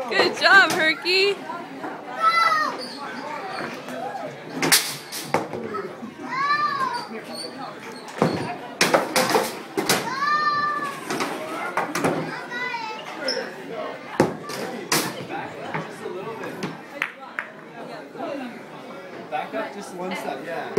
Good job, Herky. Back up just one step, yeah.